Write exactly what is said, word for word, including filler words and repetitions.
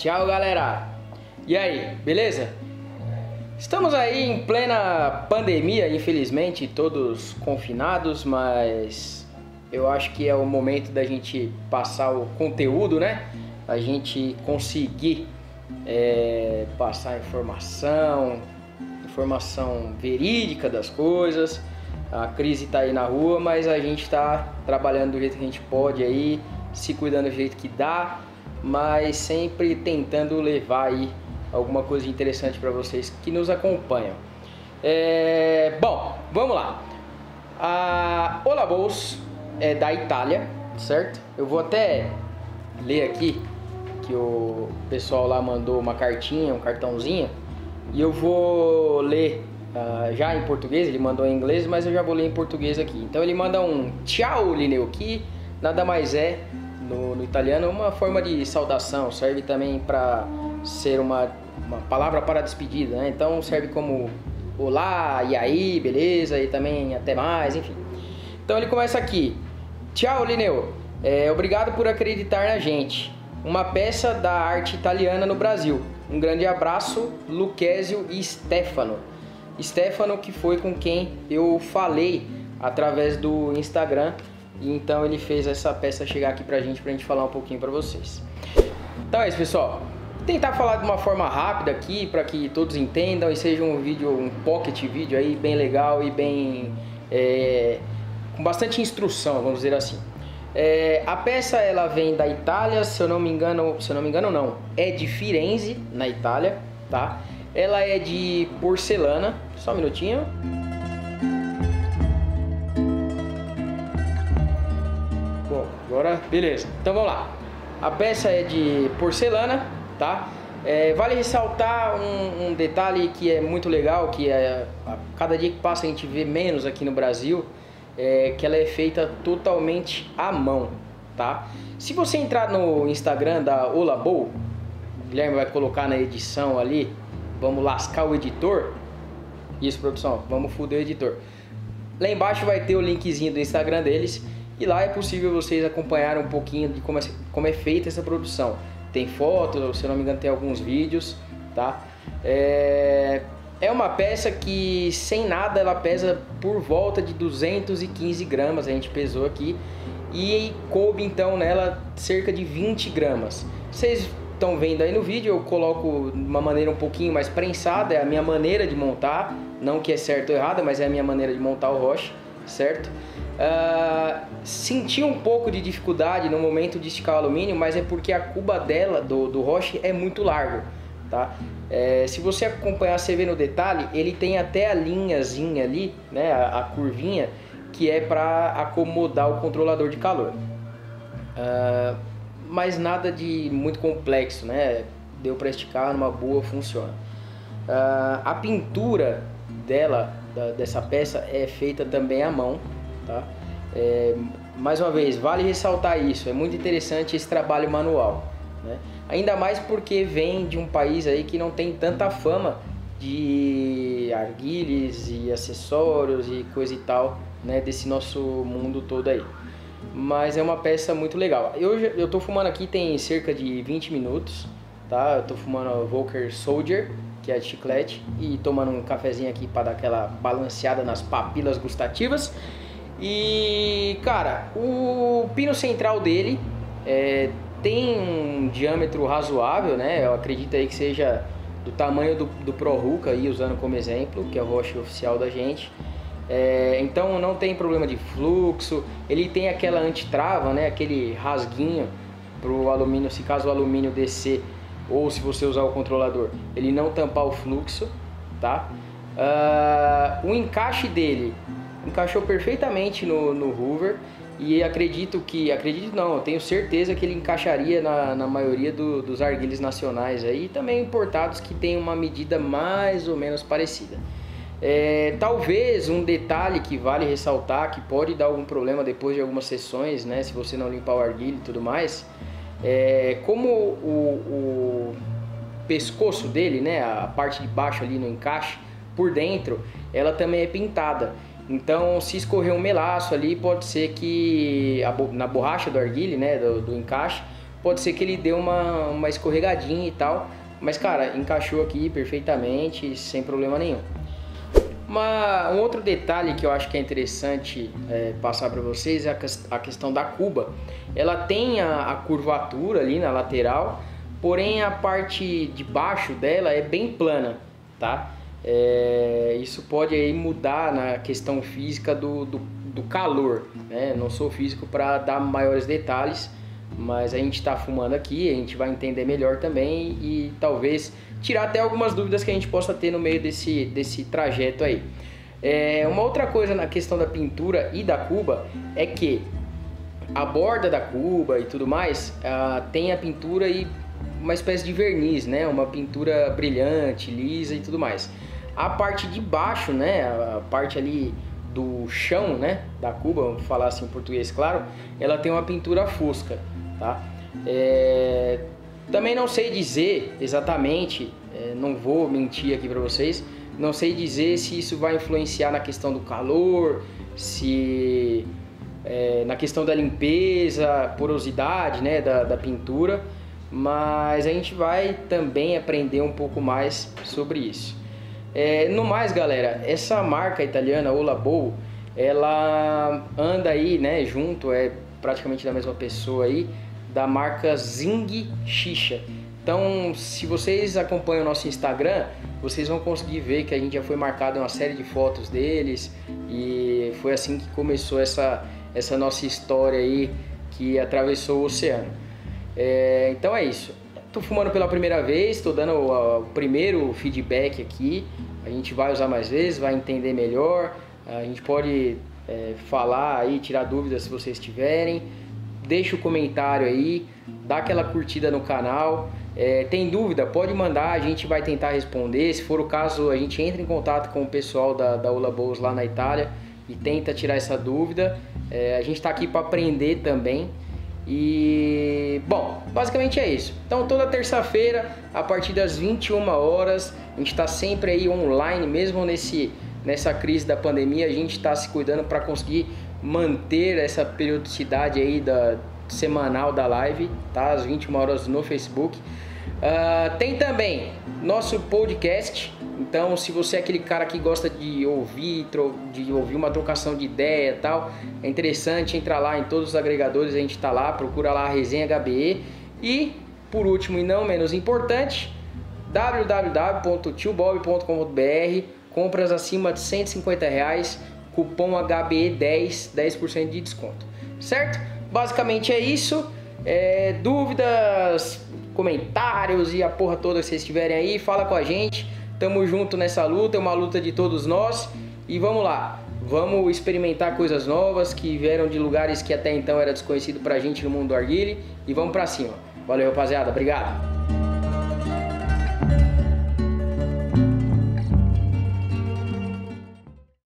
Tchau, galera! E aí, beleza? Estamos aí em plena pandemia, infelizmente, todos confinados, mas eu acho que é o momento da gente passar o conteúdo, né? A gente conseguir é, passar informação, informação verídica das coisas. A crise tá aí na rua, mas a gente tá trabalhando do jeito que a gente pode aí, se cuidando do jeito que dá, mas sempre tentando levar aí alguma coisa interessante para vocês que nos acompanham. É, bom, vamos lá. A Olabols é da Itália, certo? Eu vou até ler aqui que o pessoal lá mandou uma cartinha, um cartãozinho, e eu vou ler uh, já em português. Ele mandou em inglês, mas eu já vou ler em português aqui. Então ele manda um tchau, Lineu, que nada mais é no, no italiano uma forma de saudação, serve também para ser uma, uma palavra para despedida, né? Então serve como olá, e aí, beleza, e também até mais, enfim. Então ele começa aqui: tchau, Lineu, é, obrigado por acreditar na gente, uma peça da arte italiana no Brasil. Um grande abraço, Luquezio e Stefano. Stefano, que foi com quem eu falei através do Instagram, e então ele fez essa peça chegar aqui pra gente, pra gente falar um pouquinho pra vocês. Então é isso, pessoal. Vou tentar falar de uma forma rápida aqui, para que todos entendam e seja um vídeo, um pocket vídeo aí bem legal e bem é, com bastante instrução, vamos dizer assim. É, a peça ela vem da Itália, se eu não me engano, se eu não me engano não, é de Firenze, na Itália, tá? Ela é de porcelana, só um minutinho. Bom, agora beleza. Então vamos lá. A peça é de porcelana, tá? É, vale ressaltar um, um detalhe que é muito legal, que é a cada dia que passa a gente vê menos aqui no Brasil. É que ela é feita totalmente à mão, tá? Se você entrar no Instagram da Olabols, o Guilherme vai colocar na edição ali, vamos lascar o editor. Isso, produção, vamos foder o editor. Lá embaixo vai ter o linkzinho do Instagram deles, e lá é possível vocês acompanharem um pouquinho de como é, como é feita essa produção. Tem fotos, se eu não me engano tem alguns vídeos, tá? É... É uma peça que, sem nada, ela pesa por volta de duzentos e quinze gramas, a gente pesou aqui, e coube então nela cerca de vinte gramas. Vocês estão vendo aí no vídeo, eu coloco de uma maneira um pouquinho mais prensada, é a minha maneira de montar, não que é certo ou errado, mas é a minha maneira de montar o roche, certo? Uh, senti um pouco de dificuldade no momento de esticar o alumínio, mas é porque a cuba dela, do, do roche, é muito largo, tá? É, se você acompanhar, você vê no detalhe, ele tem até a linhazinha ali, né, a, a curvinha, que é para acomodar o controlador de calor. Uh, mas nada de muito complexo, né? Deu para esticar, numa boa, funciona. Uh, a pintura dela, da, dessa peça, é feita também à mão, tá? É, mais uma vez, vale ressaltar isso, é muito interessante esse trabalho manual, né? Ainda mais porque vem de um país aí que não tem tanta fama de arguilhas e acessórios e coisa e tal, né, desse nosso mundo todo aí. Mas é uma peça muito legal. Eu, eu tô fumando aqui tem cerca de vinte minutos, tá? Eu tô fumando a Volker Soldier, que é de chiclete, e tomando um cafezinho aqui para dar aquela balanceada nas papilas gustativas. E, cara, o pino central dele é... tem um diâmetro razoável, né? Eu acredito aí que seja do tamanho do, do Pro Hookah, aí, usando como exemplo, que é o roche oficial da gente. É, então não tem problema de fluxo. Ele tem aquela antitrava, né? Aquele rasguinho para o alumínio, se caso o alumínio descer, ou se você usar o controlador, ele não tampar o fluxo, tá? Uh, o encaixe dele encaixou perfeitamente no, no Hoover. E acredito que, acredito não, eu tenho certeza que ele encaixaria na, na maioria do, dos arguilhas nacionais aí, e também importados que tem uma medida mais ou menos parecida. É, talvez um detalhe que vale ressaltar, que pode dar algum problema depois de algumas sessões, né, se você não limpar o arguilho e tudo mais, é, como o, o pescoço dele, né, a parte de baixo ali no encaixe, por dentro, ela também é pintada. Então, se escorrer um melaço ali, pode ser que a, na borracha do arguile, né, do, do encaixe, pode ser que ele dê uma, uma escorregadinha e tal. Mas, cara, encaixou aqui perfeitamente, sem problema nenhum. Uma, um outro detalhe que eu acho que é interessante é, passar para vocês é a, a questão da cuba. Ela tem a, a curvatura ali na lateral, porém a parte de baixo dela é bem plana, tá? É, isso pode aí mudar na questão física do, do, do calor, né? Não sou físico para dar maiores detalhes, mas a gente está fumando aqui, a gente vai entender melhor também e talvez tirar até algumas dúvidas que a gente possa ter no meio desse, desse trajeto aí. É, uma outra coisa na questão da pintura e da cuba é que a borda da cuba e tudo mais uh, tem a pintura e uma espécie de verniz, né? Uma pintura brilhante, lisa e tudo mais. A parte de baixo, né? A parte ali do chão, né? Da cuba, vamos falar assim em português, claro, ela tem uma pintura fosca, tá? É... Também não sei dizer exatamente, é, não vou mentir aqui para vocês, não sei dizer se isso vai influenciar na questão do calor, se é, na questão da limpeza, porosidade, né, da, da pintura, mas a gente vai também aprender um pouco mais sobre isso. É, no mais, galera, essa marca italiana Olabou, ela anda aí, né, junto, é praticamente da mesma pessoa aí, da marca Zing Xixa. Então, se vocês acompanham o nosso Instagram, vocês vão conseguir ver que a gente já foi marcado em uma série de fotos deles e foi assim que começou essa, essa nossa história aí que atravessou o oceano. É, então é isso. Tô fumando pela primeira vez, tô dando o, o primeiro feedback aqui. A gente vai usar mais vezes, vai entender melhor. A gente pode é, falar aí, tirar dúvidas se vocês tiverem. Deixa o comentário aí, dá aquela curtida no canal. É, tem dúvida? Pode mandar, a gente vai tentar responder. Se for o caso, a gente entra em contato com o pessoal da, da Olabou lá na Itália e tenta tirar essa dúvida. É, a gente está aqui para aprender também. E, bom, basicamente é isso. Então, toda terça-feira, a partir das vinte e uma horas, a gente está sempre aí online, mesmo nesse, nessa crise da pandemia, a gente está se cuidando para conseguir manter essa periodicidade aí da semanal da live, tá? Às vinte e uma horas no Facebook. Uh, tem também nosso podcast. Então, se você é aquele cara que gosta de ouvir, de ouvir uma trocação de ideia e tal, é interessante entrar lá em todos os agregadores, a gente tá lá, procura lá a Resenha H B E. E, por último e não menos importante, w w w ponto tio bob ponto com ponto b r, compras acima de cento e cinquenta reais, cupom H B E dez, dez por cento de desconto, certo? Basicamente é isso. É, dúvidas, comentários e a porra toda que vocês tiverem aí, fala com a gente. Tamo junto nessa luta, é uma luta de todos nós. E vamos lá, vamos experimentar coisas novas que vieram de lugares que até então era desconhecido pra gente no mundo do arguile. E vamos pra cima. Valeu, rapaziada, obrigado.